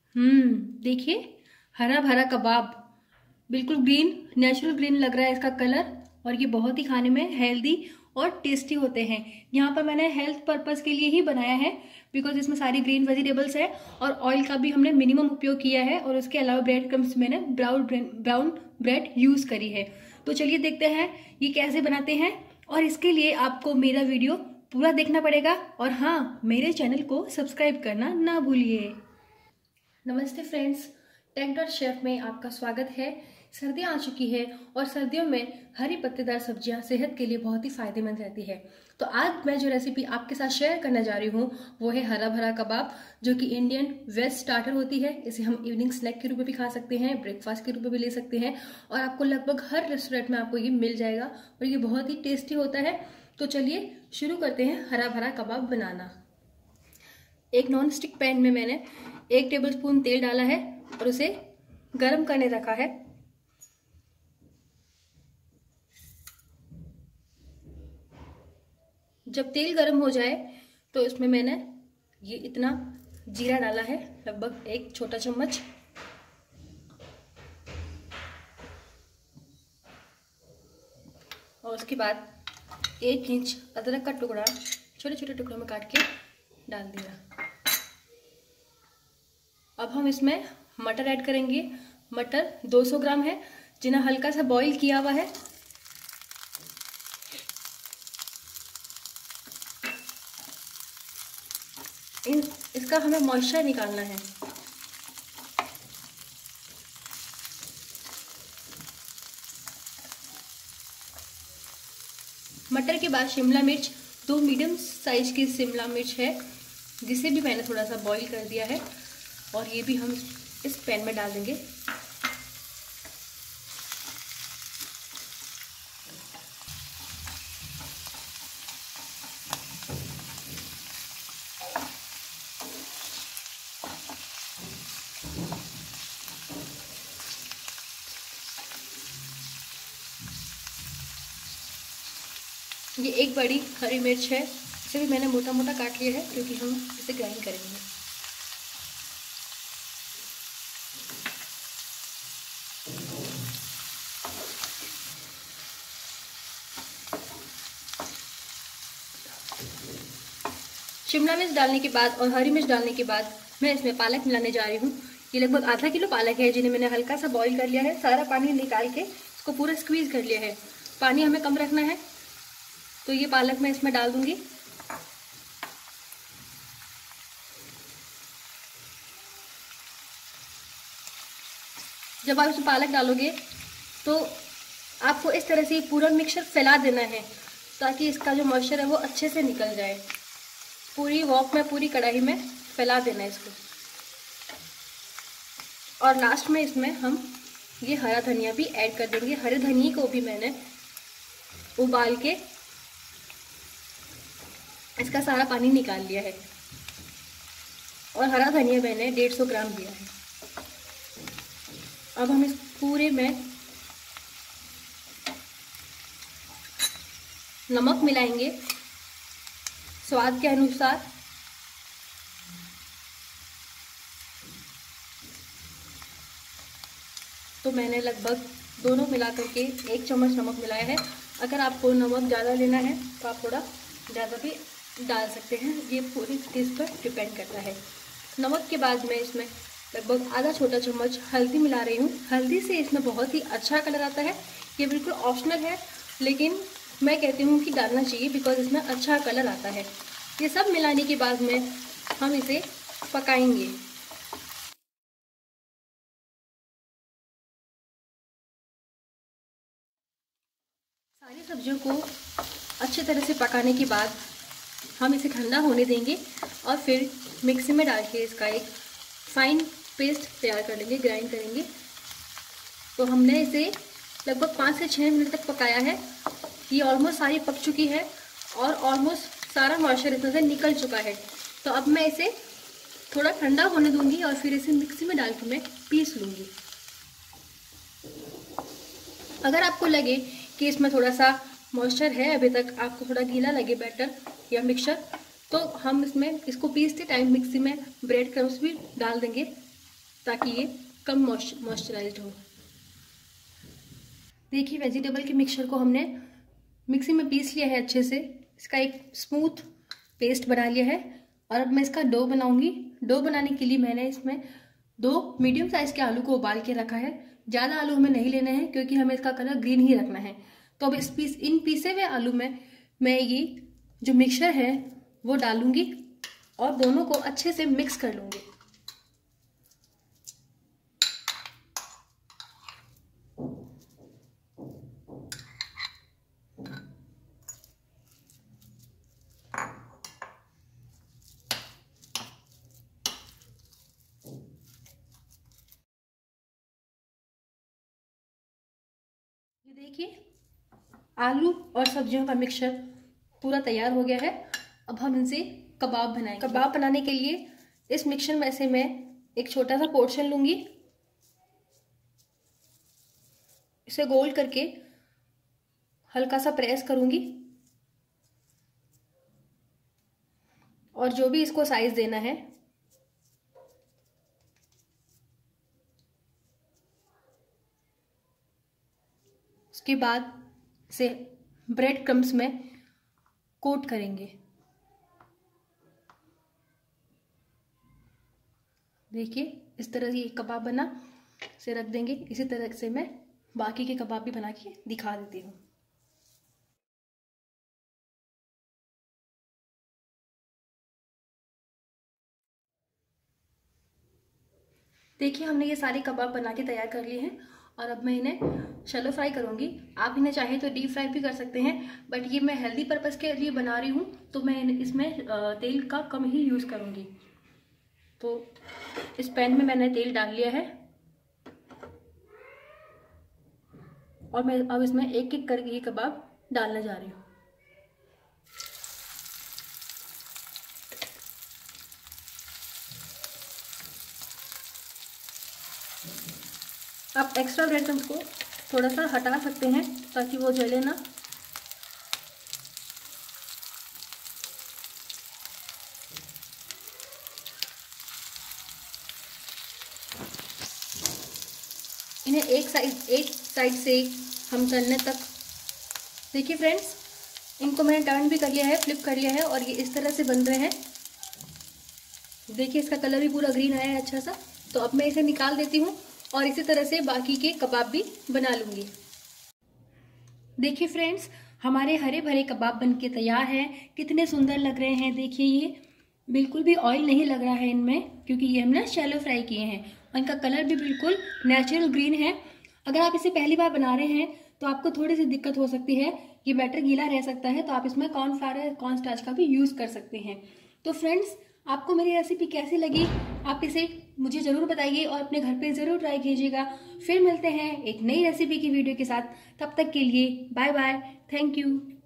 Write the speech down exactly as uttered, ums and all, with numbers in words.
हम्म देखिए, हरा भरा कबाब, बिल्कुल ग्रीन, नेचुरल ग्रीन लग रहा है इसका कलर। और ये बहुत ही खाने में हेल्दी और टेस्टी होते हैं। यहाँ पर मैंने हेल्थ पर्पस के लिए ही बनाया है, बिकॉज इसमें सारी ग्रीन वेजिटेबल्स है और ऑयल का भी हमने मिनिमम उपयोग किया है। और उसके अलावा ब्रेड क्रम्स मैंने ब्राउन ब्राउन ब्रेड यूज करी है। तो चलिए देखते हैं ये कैसे बनाते हैं। और इसके लिए आपको मेरा वीडियो पूरा देखना पड़ेगा। और हाँ, मेरे चैनल को सब्सक्राइब करना ना भूलिए। नमस्ते फ्रेंड्स, टेकडॉट शेफ में आपका स्वागत है। सर्दियाँ आ चुकी है और सर्दियों में हरी पत्तेदार सब्जियां सेहत के लिए बहुत ही फायदेमंद रहती है। तो आज मैं जो रेसिपी आपके साथ शेयर करने जा रही हूँ वो है हरा भरा कबाब, जो कि इंडियन वेज स्टार्टर होती है। इसे हम इवनिंग स्नैक के रूप में भी खा सकते हैं, ब्रेकफास्ट के रूप में भी ले सकते हैं और आपको लगभग हर रेस्टोरेंट में आपको ये मिल जाएगा और ये बहुत ही टेस्टी होता है। तो चलिए शुरू करते हैं हरा भरा कबाब बनाना। एक नॉन स्टिक पैन में मैंने एक टेबलस्पून तेल डाला है और उसे गरम करने रखा है। जब तेल गरम हो जाए तो इसमें मैंने ये इतना जीरा डाला है, लगभग एक छोटा चम्मच। और उसके बाद एक इंच अदरक का टुकड़ा छोटे छोटे टुकड़ों में काट के डाल दिया। अब हम इसमें मटर ऐड करेंगे। मटर दो सौ ग्राम है, जिन्हें हल्का सा बॉईल किया हुआ है। इन इसका हमें मॉइस्चर निकालना है। मटर के बाद शिमला मिर्च, दो मीडियम साइज की शिमला मिर्च है, जिसे भी मैंने थोड़ा सा बॉईल कर दिया है और ये भी हम इस पैन में डाल देंगे। ये एक बड़ी हरी मिर्च है, इसे भी मैंने मोटा मोटा काट लिया है क्योंकि हम इसे ग्राइंड करेंगे। शिमला मिर्च डालने के बाद और हरी मिर्च डालने के बाद मैं इसमें पालक मिलाने जा रही हूँ। ये लगभग आधा किलो पालक है, जिन्हें मैंने हल्का सा बॉईल कर लिया है। सारा पानी निकाल के इसको पूरा स्क्वीज कर लिया है। पानी हमें कम रखना है। तो ये पालक मैं इसमें डाल दूंगी। जब आप इसमें पालक डालोगे तो आपको इस तरह से पूरा मिक्सचर फैला देना है, ताकि इसका जो मॉइस्चर है वो अच्छे से निकल जाए। पूरी वॉक में, पूरी कढ़ाई में फैला देना है इसको। और लास्ट में इसमें हम ये हरा धनिया भी ऐड कर देंगे। हरे धनिया को भी मैंने उबाल के इसका सारा पानी निकाल लिया है और हरा धनिया मैंने डेढ़ सौ ग्राम लिया है। अब हम इस पूरे में नमक मिलाएंगे स्वाद के अनुसार। तो मैंने लगभग दोनों मिला करके एक चम्मच नमक मिलाया है। अगर आपको नमक ज़्यादा लेना है तो आप थोड़ा ज़्यादा भी डाल सकते हैं, ये पूरी डिश पर डिपेंड करता है। नमक के बाद मैं इसमें लगभग आधा छोटा चम्मच हल्दी मिला रही हूँ। हल्दी से इसमें बहुत ही अच्छा कलर आता है। ये बिल्कुल ऑप्शनल है, लेकिन मैं कहती हूँ कि डालना चाहिए, बिकॉज इसमें अच्छा कलर आता है। ये सब मिलाने के बाद में हम इसे पकाएंगे। सारी सब्जियों को अच्छी तरह से पकाने के बाद हम इसे ठंडा होने देंगे और फिर मिक्सी में डाल के इसका एक फाइन पेस्ट तैयार कर लेंगे, ग्राइंड करेंगे। तो हमने इसे लगभग पाँच से छः मिनट तक पकाया है। ये ऑलमोस्ट सारी पक चुकी है और ऑलमोस्ट सारा मॉइस्चर इसमें से निकल चुका है। तो अब मैं इसे थोड़ा ठंडा होने दूंगी और फिर इसे मिक्सी में डाल के मैं पीस लूँगी। अगर आपको लगे कि इसमें थोड़ा सा मॉइस्चर है, अभी तक आपको थोड़ा गीला लगे बैटर या मिक्सचर, तो हम इसमें इसको पीसते टाइम मिक्सी में ब्रेड क्रम्स भी डाल देंगे ताकि ये कम मॉइस्चराइज्ड हो। देखिए वेजिटेबल के मिक्सचर को हमने मिक्सी में पीस लिया है अच्छे से, इसका एक स्मूथ पेस्ट बना लिया है। और अब मैं इसका डो बनाऊंगी। डो बनाने के लिए मैंने इसमें दो मीडियम साइज के आलू को उबाल के रखा है। ज़्यादा आलू हमें नहीं लेने हैं क्योंकि हमें इसका कलर ग्रीन ही रखना है। तो अब इस पीस इन पीसे हुए आलू में मैं ये जो मिक्सचर है वो डालूंगी और दोनों को अच्छे से मिक्स कर लूंगी। ये देखिए आलू और सब्जियों का मिक्सचर पूरा तैयार हो गया है। अब हम इनसे कबाब बनाएंगे। कबाब बनाने के लिए इस मिक्सचर में से मैं एक छोटा सा पोर्शन लूंगी, इसे गोल करके हल्का सा प्रेस करूंगी और जो भी इसको साइज देना है उसके बाद से ब्रेड क्रम्स में कोट करेंगे। देखिए इस तरह से ये कबाब बना से रख देंगे। इसी तरह से मैं बाकी के कबाब भी बना के दिखा देती हूँ। देखिए हमने ये सारे कबाब बना के तैयार कर लिए हैं और अब मैं इन्हें शैलो फ्राई करूंगी। आप इन्हें चाहे तो डीप फ्राई भी कर सकते हैं, बट ये मैं हेल्दी पर्पस के लिए बना रही हूँ तो मैं इसमें तेल का कम ही यूज़ करूँगी। तो इस पैन में मैंने तेल डाल लिया है और मैं अब इसमें एक एक करके ये कबाब डालने जा रही हूँ। आप एक्स्ट्रा ब्रेड क्रम्स को थोड़ा सा हटा सकते हैं ताकि वो जले ना। इन्हें एक साइड एक साइड से हम तलने तक। देखिए फ्रेंड्स, इनको मैंने टर्न भी कर लिया है, फ्लिप कर लिया है और ये इस तरह से बन रहे हैं। देखिए इसका कलर भी पूरा ग्रीन आया है अच्छा सा। तो अब मैं इसे निकाल देती हूँ और इसी तरह से बाकी के कबाब भी बना लूँगी। देखिए फ्रेंड्स, हमारे हरे भरे कबाब बनके तैयार हैं। कितने सुंदर लग रहे हैं। देखिए ये बिल्कुल भी ऑयल नहीं लग रहा है इनमें क्योंकि ये हमने शैलो फ्राई किए हैं और इनका कलर भी बिल्कुल नेचुरल ग्रीन है। अगर आप इसे पहली बार बना रहे हैं तो आपको थोड़ी सी दिक्कत हो सकती है, ये बैटर गीला रह सकता है, तो आप इसमें कॉर्नफ्लावर या कॉर्नस्टार्च का भी यूज़ कर सकते हैं। तो फ्रेंड्स, आपको मेरी रेसिपी कैसी लगी आप इसे मुझे ज़रूर बताइए और अपने घर पे ज़रूर ट्राई कीजिएगा। फिर मिलते हैं एक नई रेसिपी की वीडियो के साथ। तब तक के लिए बाय बाय, थैंक यू।